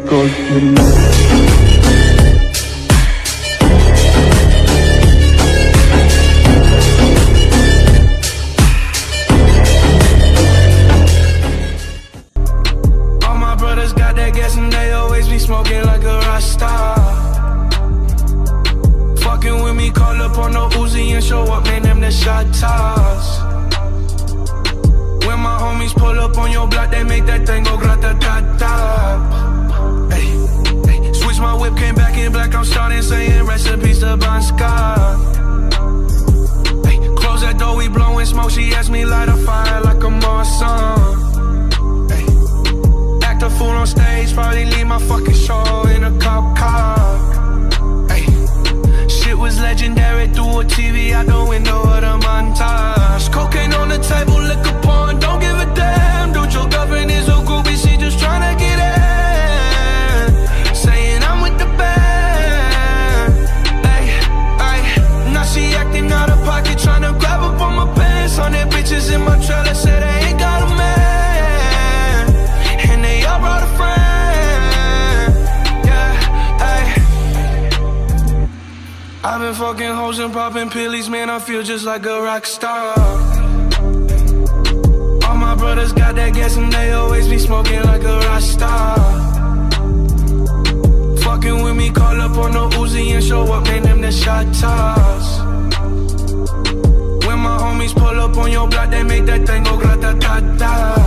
called Yuri. Smoking like a Rasta. Fucking with me, call up on the Uzi and show up, man, them the shot toss. When my homies pull up on your block, they make that thing go grata-ta-ta. Hey, hey. Switch my whip, came back in black, I'm starting saying recipes to Bon Scott. Hey, close that door, we blowing smoke, she asked me light a fire like a Marsan. A fool on stage, probably leave my fucking show in a cop car. Ay, shit was legendary through a TV out the window of the montage. Cocaine on the table, liquor porn, don't give a damn. Dude, your girlfriend is a groupie, she just tryna get in. Saying I'm with the band. Ay, ay, now she acting out of pocket, tryna grab up on my pants. 100 bitches in my trailer, say they ain't got a man. I brought a friend, yeah, ayy. I've been fucking hoes and popping pillies, man, I feel just like a rock star. All my brothers got that gas and they always be smoking like a Rasta. Fucking with me, call up on the Uzi and show up, man, them the shot toss. When my homies pull up on your block, they make that thing go grata-ta-ta.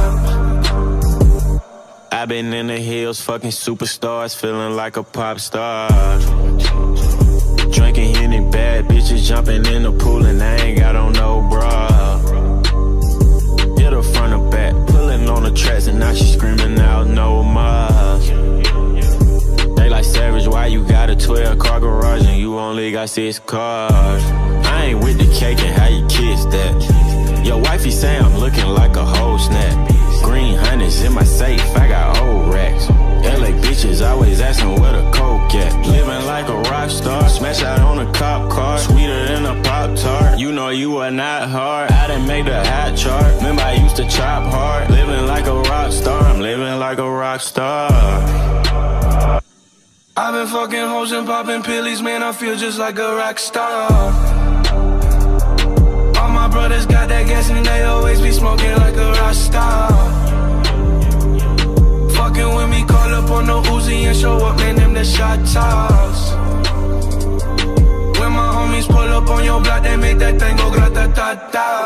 I've been in the hills, fucking superstars, feeling like a pop star. Drinking Henny, bad bitches jumping in the pool and I ain't got on no bra. Hit her front or back, pulling on the tracks and now she screaming out no more. They like Savage, why you got a 12-car garage and you only got 6 cars? I ain't with the cake and how you kiss that. Your wifey say I'm looking like a whole snap. Green hundreds in my safe, I got old racks. LA bitches always asking where the coke at. Living like a rock star, smash out on a cop car. Sweeter than a Pop-Tart, you know you are not hard. I done made the hot chart, remember I used to chop hard. Living like a rock star, I'm living like a rock star. I've been fucking hoes and popping pillies, man, I feel just like a rock star. All my brothers got that gas and they always be smoking like a Rasta. Fucking with me, call up on the Uzi and show up, man, them the shot toss. When my homies pull up on your block, they make that thing go grata-ta-ta.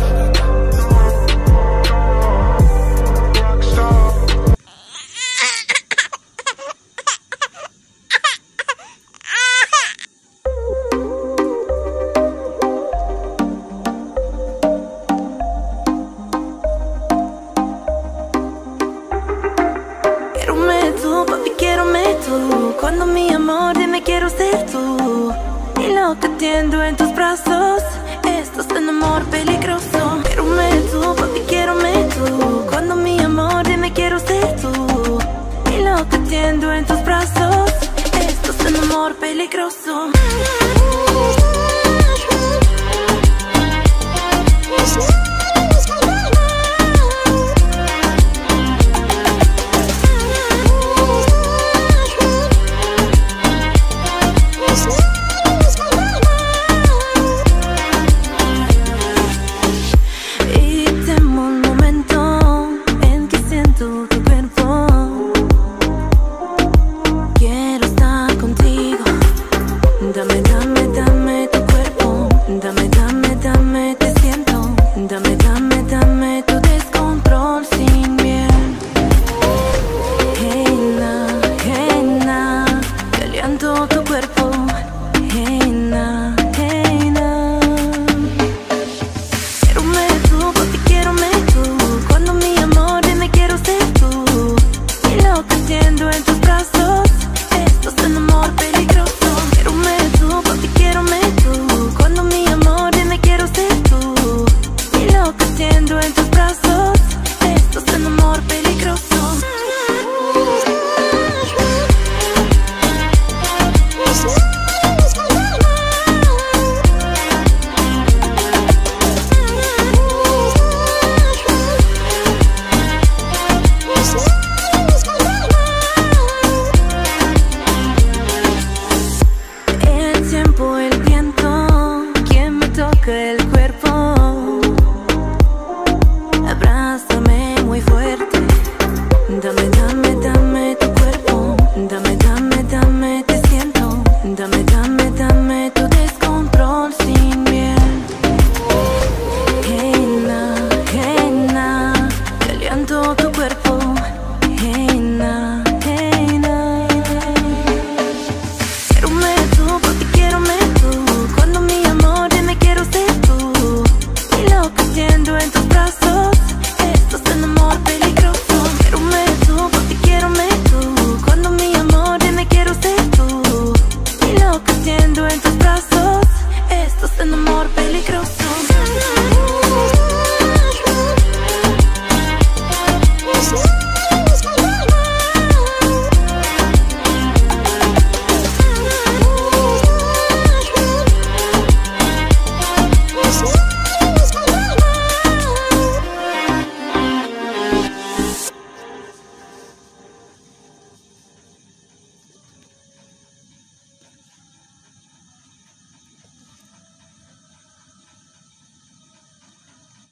Cuando mi amor dime quiero ser tú y lo que tiendo en tus brazos, esto es un amor peligroso. Quierome tú, papi, quierome tú. Cuando mi amor dime quiero ser tú y lo que tiendo en tus brazos, esto es un amor peligroso. En tus brazos, esto es un amor peligroso. Quierome tú, papi,